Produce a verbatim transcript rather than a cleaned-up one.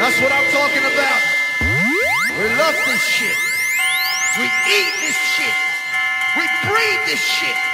That's what I'm talking about. We love this shit. We eat this shit. We breathe this shit.